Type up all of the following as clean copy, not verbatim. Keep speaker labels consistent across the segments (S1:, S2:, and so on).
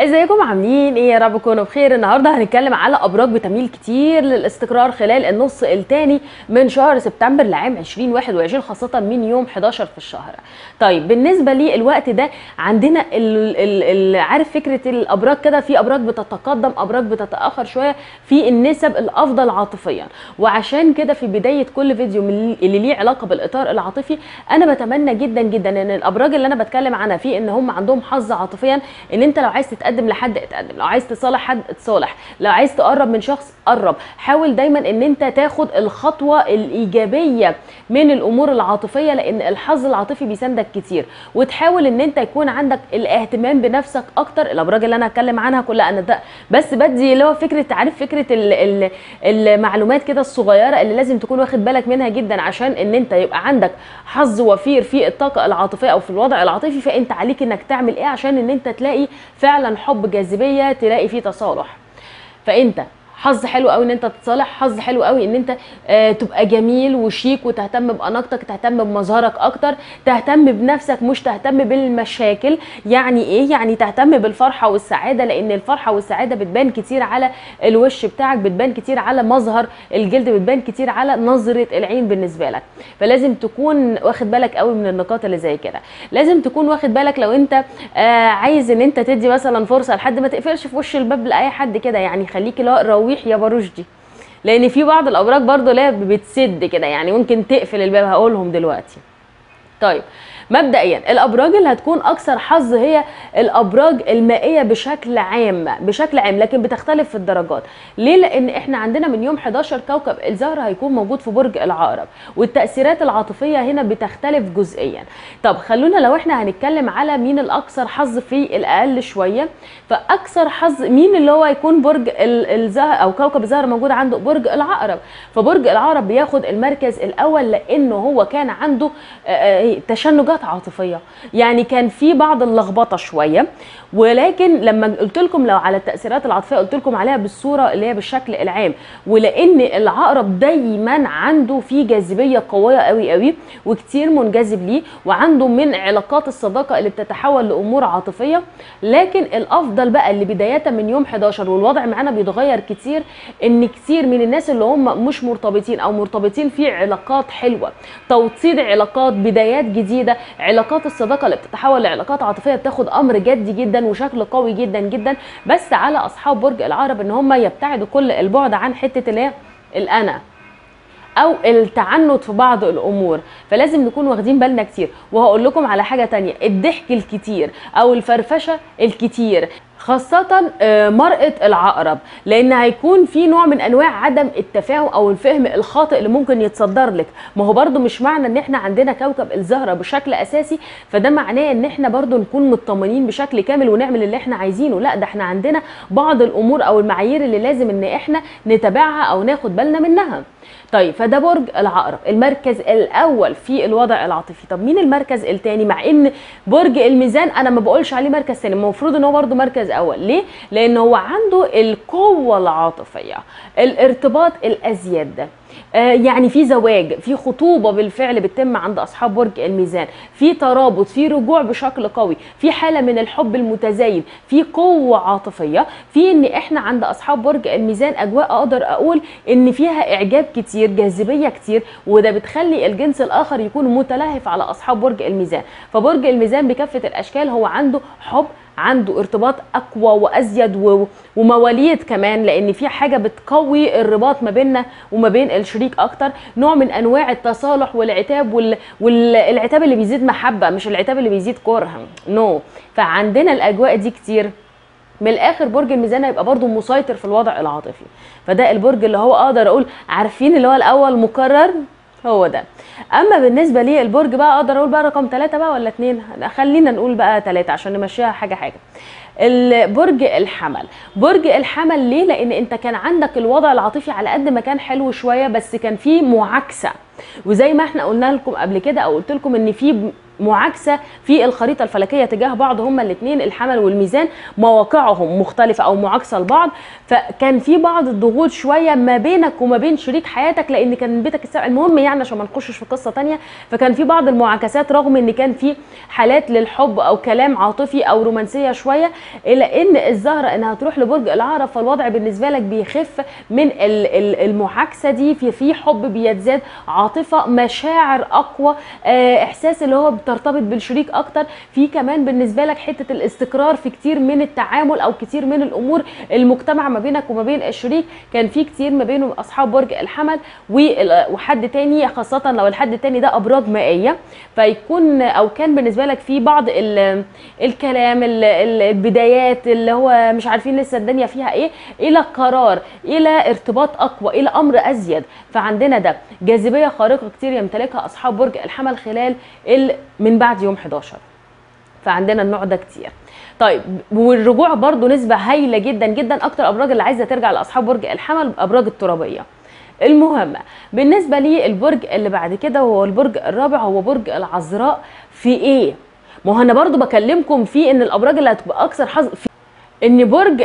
S1: ازيكم عاملين ايه؟ يا رب تكونوا بخير. النهارده هنتكلم على ابراج بتميل كتير للاستقرار خلال النص الثاني من شهر سبتمبر لعام 2021، خاصه من يوم 11 في الشهر. طيب بالنسبه لي الوقت ده عندنا عارف فكره الابراج كده، في ابراج بتتقدم، ابراج بتتاخر شويه في النسب الافضل عاطفيا. وعشان كده في بدايه كل فيديو من اللي ليه علاقه بالاطار العاطفي انا بتمنى جدا جدا ان الابراج اللي انا بتكلم عنها في ان هم عندهم حظ عاطفيا، ان انت لو عايز تتقدم لحد اتقدم، لو عايز تصالح حد اتصالح، لو عايز تقرب من شخص قرب. حاول دايما ان انت تاخد الخطوه الايجابيه من الامور العاطفيه، لان الحظ العاطفي بيساندك كتير. وتحاول ان انت يكون عندك الاهتمام بنفسك اكتر. الابراج اللي انا هتكلم عنها كلها انا ده بس بدي اللي هو فكره، عارف فكره المعلومات كده الصغيره اللي لازم تكون واخد بالك منها جدا، عشان ان انت يبقى عندك حظ وفير في الطاقه العاطفيه او في الوضع العاطفي. فانت عليك انك تعمل ايه عشان ان انت تلاقي فعلا حب، جاذبيه، تلاقي فيه تصالح. فانت حظ حلو قوي ان انت تتصالح، حظ حلو قوي ان انت تبقى جميل وشيك وتهتم باناقتك، تهتم بمظهرك اكتر، تهتم بنفسك مش تهتم بالمشاكل. يعني ايه؟ يعني تهتم بالفرحه والسعاده، لان الفرحه والسعاده بتبان كتير على الوش بتاعك، بتبان كتير على مظهر الجلد، بتبان كتير على نظره العين بالنسبه لك. فلازم تكون واخد بالك قوي من النقاط اللي زي كده. لازم تكون واخد بالك لو انت عايز ان انت تدي مثلا فرصه لحد، ما تقفلش في وش الباب لاي حد كده، يعني خليكي رويح يا برشدي، لان في بعض الابراج برضو لا بتسد كده، يعني ممكن تقفل الباب. هقولهم دلوقتي. طيب مبدئيا الابراج اللي هتكون اكثر حظ هي الابراج المائيه بشكل عام، لكن بتختلف في الدرجات. ليه؟ لان احنا عندنا من يوم 11 كوكب الزهره هيكون موجود في برج العقرب، والتاثيرات العاطفيه هنا بتختلف جزئيا. طب خلونا لو احنا هنتكلم على مين الاكثر حظ في الاقل شويه، فاكثر حظ مين اللي هو يكون برج الزهر او كوكب الزهره موجود عنده؟ برج العقرب. فبرج العقرب بياخد المركز الاول لانه هو كان عنده تشنجات عاطفيه، يعني كان في بعض اللخبطه شويه. ولكن لما قلت لكم لو على التاثيرات العاطفيه قلت لكم عليها بالصوره اللي هي بالشكل العام، ولان العقرب دايما عنده في جاذبيه قويه قوي قوي وكتير منجذب ليه، وعنده من علاقات الصداقه اللي بتتحول لامور عاطفيه. لكن الافضل بقى اللي بدايه من يوم 11 والوضع معانا بيتغير كتير، ان كتير من الناس اللي هم مش مرتبطين او مرتبطين في علاقات حلوه، توطيد علاقات، بدايات جديده، علاقات الصداقه اللي بتتحول لعلاقات عاطفيه بتاخد امر جدي جدا وشكل قوي جدا جدا. بس على اصحاب برج العقرب ان هم يبتعدوا كل البعد عن حته اللي هي الانا او التعنت في بعض الامور. فلازم نكون واخدين بالنا كتير. وهقول لكم على حاجه تانية، الضحك الكتير او الفرفشه الكتير، خاصة مرأة العقرب، لان هيكون في نوع من انواع عدم التفاهم او الفهم الخاطئ اللي ممكن يتصدر لك. ما هو برضو مش معنى ان احنا عندنا كوكب الزهرة بشكل اساسي فده معناه ان احنا برضو نكون مطمنين بشكل كامل ونعمل اللي احنا عايزينه. لا، ده احنا عندنا بعض الامور او المعايير اللي لازم ان احنا نتابعها او ناخد بالنا منها. طيب فده برج العقرب المركز الاول في الوضع العاطفي. طب مين المركز الثاني؟ مع ان برج الميزان انا ما بقولش عليه مركز ثاني، المفروض ان هو برضه مركز اول. ليه؟ لان هو عنده القوه العاطفيه، الارتباط الازيد ده، يعني في زواج، في خطوبه بالفعل بتتم عند اصحاب برج الميزان، في ترابط، في رجوع بشكل قوي، في حاله من الحب المتزايد، في قوه عاطفيه، في ان احنا عند اصحاب برج الميزان اجواء اقدر اقول ان فيها اعجاب كتير، جاذبيه كتير، وده بتخلي الجنس الاخر يكون متلهف على اصحاب برج الميزان. فبرج الميزان بكافه الاشكال هو عنده حب، عنده ارتباط اقوى وازيد ومواليد كمان، لان في حاجه بتقوي الرباط ما بيننا وما بين الشريك اكتر، نوع من انواع التصالح والعتاب والعتاب اللي بيزيد محبه، مش العتاب اللي بيزيد كره. فعندنا الاجواء دي كتير. من الاخر برج الميزان هيبقى برضو مسيطر في الوضع العاطفي. فده البرج اللي هو اقدر اقول عارفين اللي هو الاول مكرر، هو ده. اما بالنسبه لي البرج بقى اقدر اقول بقى رقم 3 بقى ولا 2؟ خلينا نقول بقى 3 عشان نمشيها حاجه حاجه. البرج الحمل. برج الحمل ليه؟ لان انت كان عندك الوضع العاطفي على قد ما كان حلو شويه، بس كان فيه معاكسه. وزي ما احنا قلنا لكم قبل كده او قلت لكم ان في معاكسه في الخريطه الفلكيه تجاه بعض، هما الاثنين الحمل والميزان مواقعهم مختلفه او معاكسه لبعض، فكان في بعض الضغوط شويه ما بينك وما بين شريك حياتك لان كان بيتك السابع. المهم يعني عشان ما نخشش في قصه ثانيه، فكان في بعض المعاكسات رغم ان كان في حالات للحب او كلام عاطفي او رومانسيه شويه، الا ان الزهره انها تروح لبرج العقرب، فالوضع بالنسبه لك بيخف من المعاكسه دي، في حب بيتزاد، عاطفه، مشاعر اقوى، احساس اللي هو بترتبط بالشريك اكتر، في كمان بالنسبه لك حته الاستقرار في كتير من التعامل او كتير من الامور المجتمع ما بينك وما بين الشريك. كان في كتير ما بينهم اصحاب برج الحمل وحد تاني، خاصه لو الحد التاني ده ابراج مائيه، فيكون او كان بالنسبه لك في بعض الكلام، البدايات اللي هو مش عارفين لسه الدنيا فيها ايه، الى قرار، الى ارتباط اقوى، الى امر ازيد. فعندنا ده جاذبيه خارقه كتير يمتلكها اصحاب برج الحمل خلال من بعد يوم 11. فعندنا النوع ده كتير. طيب، والرجوع برضو نسبه هايله جدا جدا. اكتر ابراج اللي عايزه ترجع لاصحاب برج الحمل ابراج الترابيه المهمه. بالنسبه لي البرج اللي بعد كده وهو البرج الرابع، هو برج العذراء. في ايه؟ ما هو انا برضو بكلمكم في ان الابراج اللي هتبقى اكثر حظ ان برج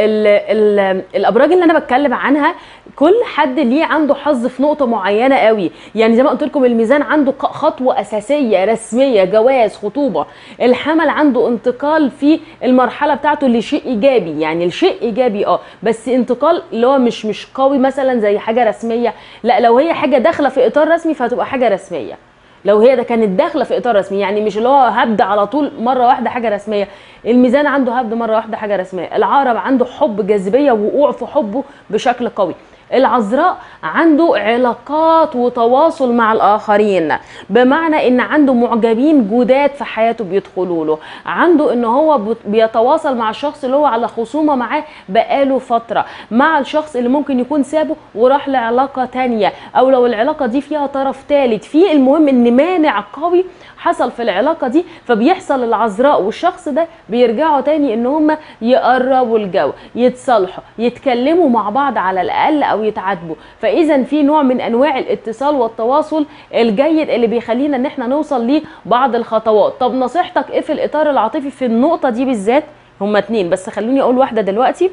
S1: الابراج اللي انا بتكلم عنها كل حد ليه عنده حظ في نقطه معينه قوي. يعني زي ما قلت لكم الميزان عنده خطوه اساسيه رسميه، جواز، خطوبه. الحمل عنده انتقال في المرحله بتاعته لشيء ايجابي، يعني الشيء ايجابي بس انتقال اللي هو مش قوي مثلا زي حاجه رسميه، لا لو هي حاجه داخله في اطار رسمي فهتبقى حاجه رسميه. لو هي ده كانت داخله في اطار رسمي، يعني مش اللي هو هبد على طول مره واحده حاجه رسميه. الميزان عنده هبد مره واحده حاجه رسميه. العقرب عنده حب، جاذبيه، وقوع في حبه بشكل قوي. العذراء عنده علاقات وتواصل مع الاخرين، بمعنى ان عنده معجبين جداد في حياته بيدخلوا له، عنده ان هو بيتواصل مع الشخص اللي هو على خصومه معاه بقاله فتره، مع الشخص اللي ممكن يكون سابه وراح لعلاقه تانية، او لو العلاقه دي فيها طرف ثالث، في المهم ان مانع قوي حصل في العلاقه دي، فبيحصل العذراء والشخص ده بيرجعوا تاني ان هم يقربوا الجو، يتصالحوا، يتكلموا مع بعض على الاقل او يتعاتبوا. فاذا في نوع من انواع الاتصال والتواصل الجيد اللي بيخلينا ان احنا نوصل لبعض الخطوات. طب نصيحتك ايه في الاطار العاطفي في النقطه دي بالذات؟ هما 2 بس خلوني اقول واحده دلوقتي.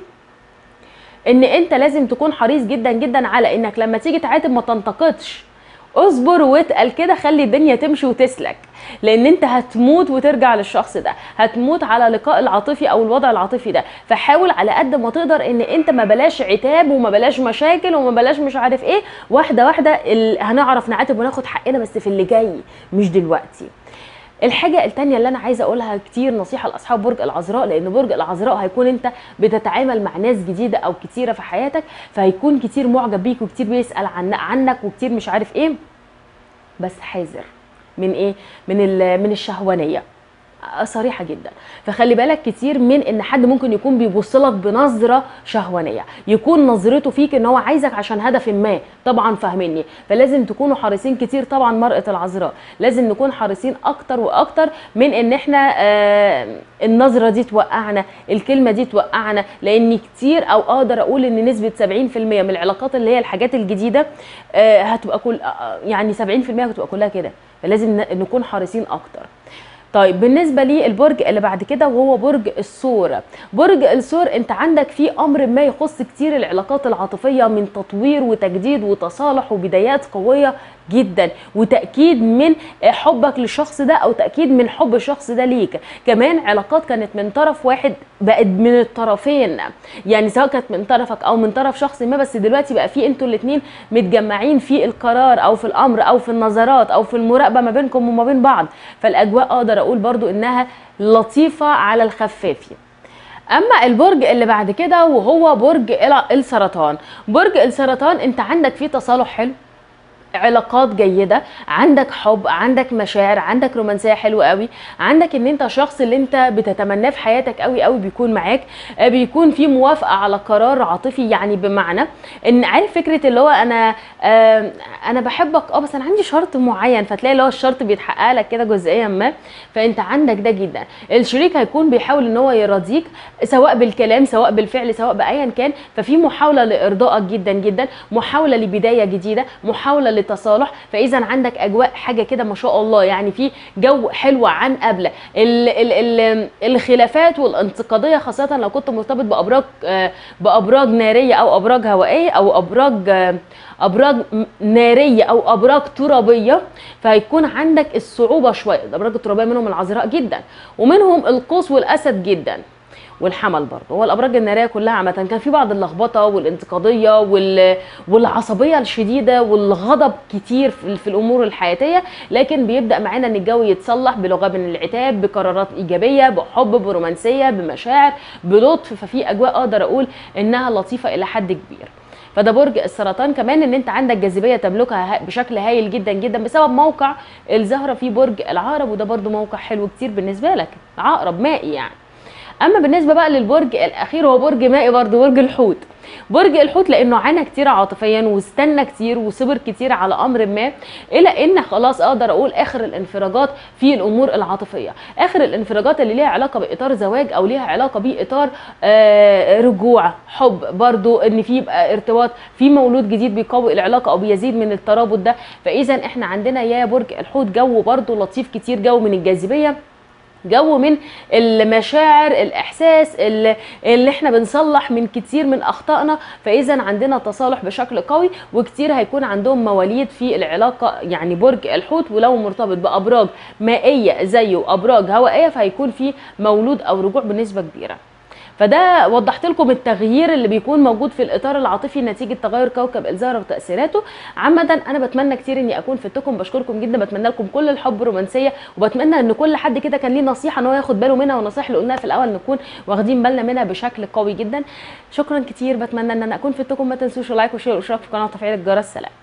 S1: ان انت لازم تكون حريص جدا جدا على انك لما تيجي تعاتب ما تنتقدش، اصبر واتقل كده، خلي الدنيا تمشي وتسلك، لان انت هتموت وترجع للشخص ده، هتموت على لقاء العاطفي او الوضع العاطفي ده. فحاول على قد ما تقدر ان انت ما بلاش عتاب وما بلاش مشاكل وما بلاش مش عارف ايه، واحده واحده هنعرف نعاتب وناخد حقنا، بس في اللي جاي مش دلوقتي. الحاجه الثانيه اللي انا عايزه اقولها كتير نصيحه لاصحاب برج العذراء، لان برج العذراء هيكون انت بتتعامل مع ناس جديده او كتيره في حياتك، فهيكون كتير معجب بيك وكتير بيسال عنك وكتير مش عارف ايه، بس حذر من ايه؟ من الشهوانيه صريحه جدا. فخلي بالك كتير من ان حد ممكن يكون بيبص لك بنظره شهوانيه، يكون نظرته فيك ان هو عايزك عشان هدف ما، طبعا فاهميني. فلازم تكونوا حريصين كتير. طبعا مرأة العذراء لازم نكون حريصين اكتر واكتر من ان احنا النظره دي توقعنا، الكلمه دي توقعنا، لان كتير او اقدر اقول ان نسبه 70% من العلاقات اللي هي الحاجات الجديده هتبقى يعني 70% هتبقى كلها كده. فلازم نكون حريصين اكتر. طيب بالنسبه لي البرج اللي بعد كده وهو برج الثور. برج الثور انت عندك فيه امر ما يخص كتير العلاقات العاطفيه من تطوير وتجديد وتصالح وبدايات قويه جدا، وتاكيد من حبك للشخص ده او تاكيد من حب الشخص ده ليك. كمان علاقات كانت من طرف واحد بقت من الطرفين، يعني سواء كانت من طرفك او من طرف شخص ما، بس دلوقتي بقى في انتوا الاثنين متجمعين في القرار او في الامر او في النظرات او في المراقبه ما بينكم وما بين بعض. فالاجواء اقدر اقول برضو انها لطيفه على الخفاف. اما البرج اللي بعد كده وهو برج السرطان. برج السرطان انت عندك فيه تصالح حلو، علاقات جيده، عندك حب، عندك مشاعر، عندك رومانسيه حلوه قوي، عندك ان انت شخص اللي انت بتتمناه في حياتك قوي قوي بيكون معاك، بيكون في موافقه على قرار عاطفي. يعني بمعنى ان عارف فكره اللي هو انا بحبك بس انا عندي شرط معين، فتلاقي اللي هو الشرط بيتحقق لك كده جزئيا ما. فانت عندك ده جدا. الشريك هيكون بيحاول ان هو يراضيك سواء بالكلام سواء بالفعل سواء بايا كان، ففي محاوله لارضائك جدا جدا، محاوله لبدايه جديده، محاوله للتصالح، فاذا عندك اجواء حاجه كده ما شاء الله، يعني في جو حلو عن قبل الخلافات والانتقاديه، خاصه لو كنت مرتبط بابراج ناريه او ابراج هوائيه او ابراج ناريه او ابراج ترابيه، فهيكون عندك الصعوبه شويه. الابراج الترابيه منهم العذراء جدا، ومنهم القوس والاسد جدا، والحمل برضه. هو الابراج الناريه كلها عامه كان في بعض اللخبطه والانتقاديه والعصبيه الشديده والغضب كتير في الامور الحياتيه، لكن بيبدا معانا ان الجو يتصلح بلغه من العتاب، بقرارات ايجابيه، بحب، برومانسيه، بمشاعر، بلطف. ففي اجواء اقدر اقول انها لطيفه الى حد كبير. فده برج السرطان. كمان ان انت عندك جاذبيه تملكها بشكل هايل جدا جدا بسبب موقع الزهره في برج العقرب، وده برضو موقع حلو كتير بالنسبه لك، عقرب مائي يعني. اما بالنسبه بقى للبرج الاخير، هو برج مائي برضو، برج الحوت. برج الحوت لانه عانى كتير عاطفيا واستنى كتير وصبر كتير على امر ما، الى ان خلاص اقدر اقول اخر الانفراجات في الامور العاطفيه، اخر الانفراجات اللي ليها علاقه باطار زواج او ليها علاقه باطار رجوع حب، برضو ان في يبقى ارتباط في مولود جديد بيقوي العلاقه او بيزيد من الترابط ده. فاذا احنا عندنا يا برج الحوت جو برضو لطيف كتير، جو من الجاذبيه، جو من المشاعر، الاحساس اللي احنا بنصلح من كتير من اخطائنا. فاذا عندنا تصالح بشكل قوي، وكتير هيكون عندهم مواليد في العلاقه يعني برج الحوت، ولو مرتبط بابراج مائيه زيه ابراج هوائيه فهيكون في مولود او رجوع بنسبه كبيره. فده وضحت لكم التغيير اللي بيكون موجود في الاطار العاطفي نتيجه تغير كوكب الزهره وتاثيراته. عامه انا بتمنى كتير اني اكون فدتكم، بشكركم جدا، بتمنى لكم كل الحب والرومانسيه، وبتمنى ان كل حد كده كان ليه نصيحه ان هو ياخد باله منها، والنصائح اللي قلناها في الاول نكون واخدين بالنا منها بشكل قوي جدا. شكرا كتير، بتمنى ان انا اكون فدتكم. ما تنسوش اللايك والشير والاشتراك في القناه وتفعيل الجرس. سلام.